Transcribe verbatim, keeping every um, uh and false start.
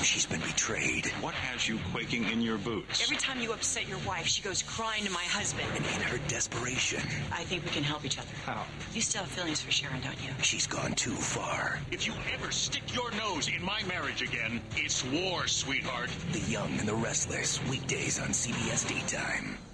she's been betrayed. What has you quaking in your boots? Every time you upset your wife, she goes crying to my husband. And in her desperation... I think we can help each other. How? You still have feelings for Sharon, don't you? She's gone too far. If you ever stick your nose in my marriage again, it's war, sweetheart. The Young and the Restless, weekdays on C B S Daytime.